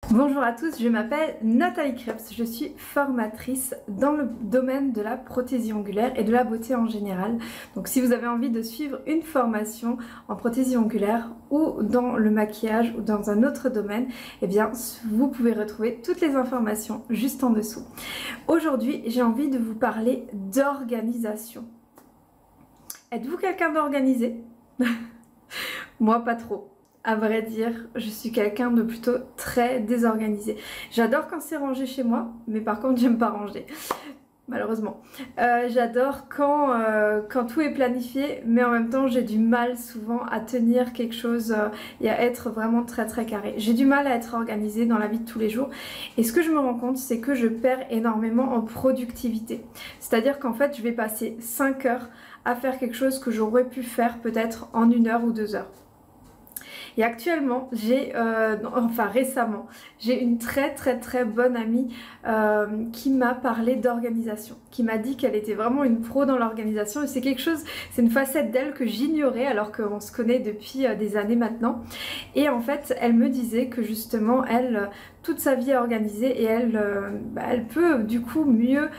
Bonjour à tous, je m'appelle Nathalie Krebs, je suis formatrice dans le domaine de la prothésie ongulaire et de la beauté en général. Donc si vous avez envie de suivre une formation en prothésie ongulaire ou dans le maquillage ou dans un autre domaine, eh bien vous pouvez retrouver toutes les informations juste en dessous. Aujourd'hui, j'ai envie de vous parler d'organisation. Êtes-vous quelqu'un d'organisé? Moi, pas trop. À vrai dire, je suis quelqu'un de plutôt très désorganisé. J'adore quand c'est rangé chez moi, mais par contre, j'aime pas ranger, malheureusement. J'adore quand tout est planifié, mais en même temps, j'ai du mal souvent à tenir quelque chose et à être vraiment très carré. J'ai du mal à être organisée dans la vie de tous les jours. Et ce que je me rends compte, c'est que je perds énormément en productivité. C'est-à-dire qu'en fait, je vais passer 5 heures à faire quelque chose que j'aurais pu faire peut-être en 1 heure ou 2 heures. Et actuellement, récemment, j'ai une très bonne amie qui m'a parlé d'organisation, qui m'a dit qu'elle était vraiment une pro dans l'organisation et c'est une facette d'elle que j'ignorais alors qu'on se connaît depuis des années maintenant. Et en fait, elle me disait que justement, elle, toute sa vie est organisée et elle peut du coup mieux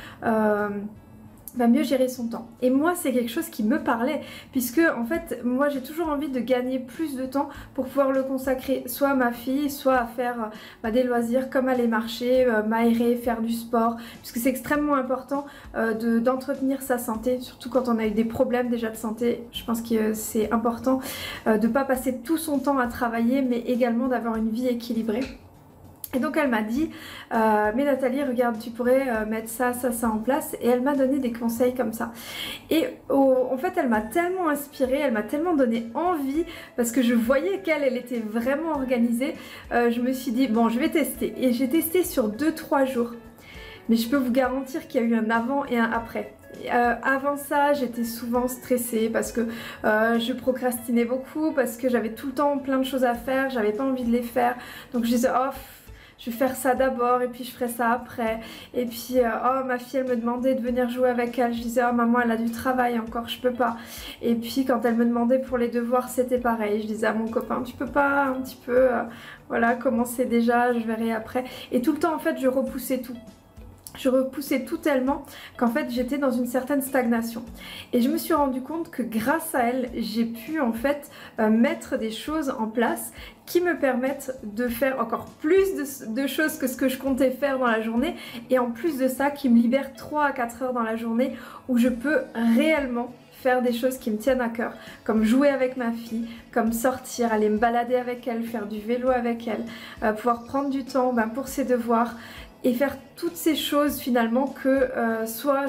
gérer son temps. Et moi, c'est quelque chose qui me parlait, puisque en fait, moi j'ai toujours envie de gagner plus de temps pour pouvoir le consacrer soit à ma fille, soit à faire des loisirs comme aller marcher, m'aérer, faire du sport, puisque c'est extrêmement important d'entretenir sa santé, surtout quand on a eu des problèmes déjà de santé. Je pense que c'est important de ne pas passer tout son temps à travailler, mais également d'avoir une vie équilibrée. Et donc elle m'a dit mais Nathalie, regarde, tu pourrais mettre ça en place, et elle m'a donné des conseils comme ça. Et en fait elle m'a tellement inspirée, elle m'a tellement donné envie, parce que je voyais qu'elle était vraiment organisée. Je me suis dit bon, je vais tester, et j'ai testé sur 2-3 jours, mais je peux vous garantir qu'il y a eu un avant et un après. Avant ça, j'étais souvent stressée parce que je procrastinais beaucoup, parce que j'avais tout le temps plein de choses à faire, j'avais pas envie de les faire, donc je disais oh, je vais faire ça d'abord et puis je ferai ça après. Et puis oh, ma fille elle me demandait de venir jouer avec elle, je disais oh maman elle a du travail encore, je peux pas. Et puis quand elle me demandait pour les devoirs, c'était pareil, je disais à mon copain tu peux pas un petit peu voilà, commencer déjà, je verrai après. Et tout le temps en fait je repoussais tout. Je repoussais tout tellement qu'en fait j'étais dans une certaine stagnation. Et je me suis rendu compte que grâce à elle, j'ai pu en fait mettre des choses en place qui me permettent de faire encore plus de choses que ce que je comptais faire dans la journée. Et en plus de ça, qui me libèrent 3 à 4 heures dans la journée où je peux réellement faire des choses qui me tiennent à cœur, comme jouer avec ma fille, comme sortir, aller me balader avec elle, faire du vélo avec elle, pouvoir prendre du temps pour ses devoirs, et faire toutes ces choses finalement que soit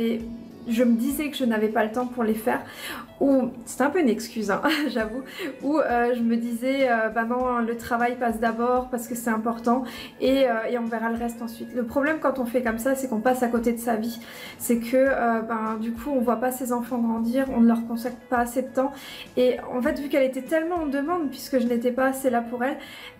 je me disais que je n'avais pas le temps pour les faire, ou c'est un peu une excuse hein, j'avoue, ou je me disais non, le travail passe d'abord parce que c'est important, et on verra le reste ensuite. Le problème quand on fait comme ça, c'est qu'on passe à côté de sa vie, c'est que du coup on voit pas ses enfants grandir, on ne leur consacre pas assez de temps. Et en fait, vu qu'elle était tellement en demande, puisque je n'étais pas assez là pour elle,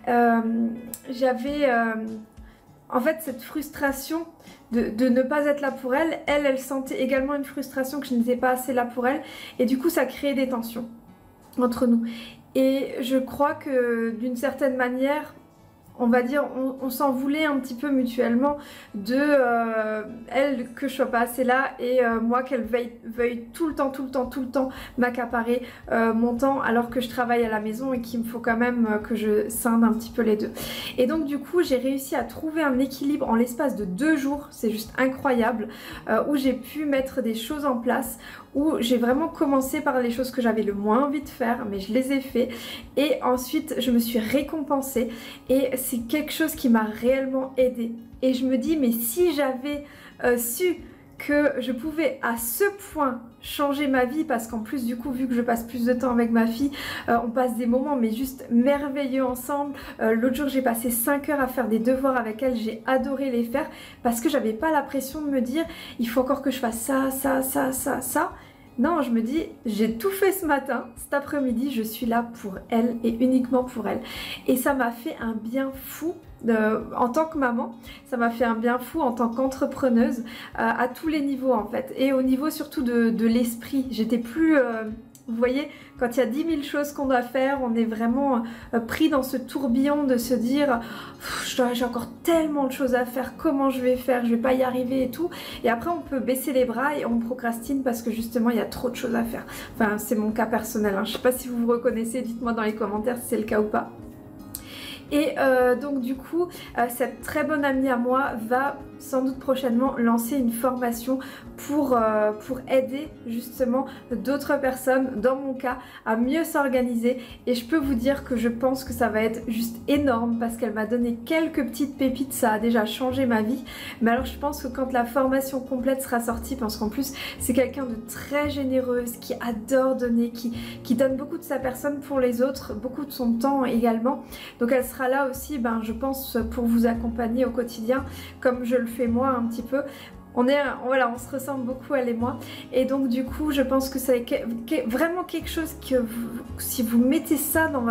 j'avais en fait cette frustration de ne pas être là pour elle. Elle sentait également une frustration que je n'étais pas assez là pour elle, et du coup ça créait des tensions entre nous. Et je crois que d'une certaine manière, on va dire, on s'en voulait un petit peu mutuellement de elle, que je sois pas assez là, et moi qu'elle veuille tout le temps m'accaparer mon temps, alors que je travaille à la maison et qu'il me faut quand même que je scinde un petit peu les deux. Et donc du coup j'ai réussi à trouver un équilibre en l'espace de 2 jours, c'est juste incroyable, où j'ai pu mettre des choses en place, où j'ai vraiment commencé par les choses que j'avais le moins envie de faire, mais je les ai fait, et ensuite je me suis récompensée, et c'est quelque chose qui m'a réellement aidée. Et je me dis mais si j'avais su que je pouvais à ce point changer ma vie, parce qu'en plus du coup vu que je passe plus de temps avec ma fille, on passe des moments mais juste merveilleux ensemble. L'autre jour j'ai passé 5 heures à faire des devoirs avec elle, j'ai adoré les faire parce que j'avais pas la pression de me dire il faut encore que je fasse ça. Non, je me dis, j'ai tout fait ce matin, cet après-midi, je suis là pour elle et uniquement pour elle. Et ça m'a fait un bien fou en tant que maman, ça m'a fait un bien fou en tant qu'entrepreneuse, à tous les niveaux en fait. Et au niveau surtout de l'esprit, j'étais plus Vous voyez, quand il y a 10 000 choses qu'on doit faire, on est vraiment pris dans ce tourbillon de se dire j'ai encore tellement de choses à faire, comment je vais faire, je vais pas y arriver et tout. Et après on peut baisser les bras et on procrastine parce que justement il y a trop de choses à faire. Enfin c'est mon cas personnel, hein. Je sais pas si vous vous reconnaissez, dites-moi dans les commentaires si c'est le cas ou pas. Et donc du coup, cette très bonne amie à moi va sans doute prochainement lancer une formation pour aider justement d'autres personnes, dans mon cas, à mieux s'organiser. Et je peux vous dire que je pense que ça va être juste énorme parce qu'elle m'a donné quelques petites pépites, ça a déjà changé ma vie. Mais alors je pense que quand la formation complète sera sortie, parce qu'en plus c'est quelqu'un de très généreuse, qui adore donner, qui donne beaucoup de sa personne pour les autres, beaucoup de son temps également. Donc elle sera là aussi, ben, je pense, pour vous accompagner au quotidien, comme je le fais moi un petit peu. Voilà, on se ressemble beaucoup elle et moi, et donc du coup je pense que c'est vraiment quelque chose que si vous mettez ça dans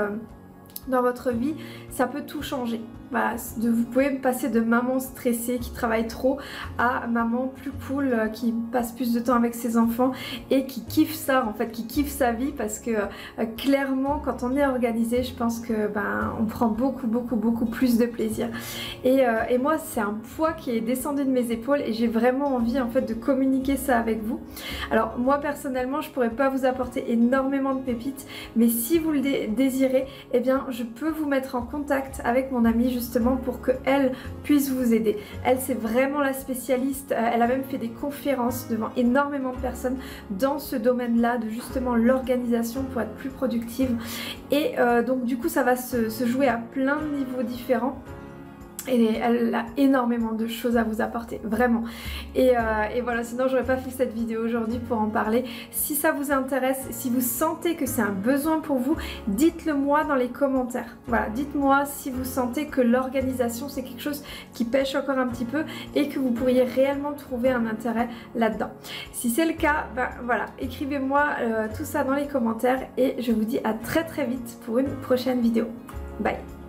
votre vie, ça peut tout changer. Voilà, vous pouvez passer de maman stressée qui travaille trop à maman plus cool qui passe plus de temps avec ses enfants et qui kiffe ça en fait, qui kiffe sa vie, parce que clairement quand on est organisé, je pense que on prend beaucoup plus de plaisir. Et moi c'est un poids qui est descendu de mes épaules et j'ai vraiment envie en fait de communiquer ça avec vous. Alors moi personnellement je pourrais pas vous apporter énormément de pépites, mais si vous le désirez, eh bien je peux vous mettre en contact avec mon amie justement pour qu'elle puisse vous aider. Elle c'est vraiment la spécialiste, elle a même fait des conférences devant énormément de personnes dans ce domaine-là de justement l'organisation pour être plus productive. Et donc du coup ça va se jouer à plein de niveaux différents. Et elle a énormément de choses à vous apporter, vraiment. Et voilà, sinon j'aurais pas fait cette vidéo aujourd'hui pour en parler. Si ça vous intéresse, si vous sentez que c'est un besoin pour vous, dites-le moi dans les commentaires. Voilà, dites-moi si vous sentez que l'organisation c'est quelque chose qui pêche encore un petit peu et que vous pourriez réellement trouver un intérêt là-dedans. Si c'est le cas, voilà, écrivez-moi tout ça dans les commentaires et je vous dis à très vite pour une prochaine vidéo. Bye!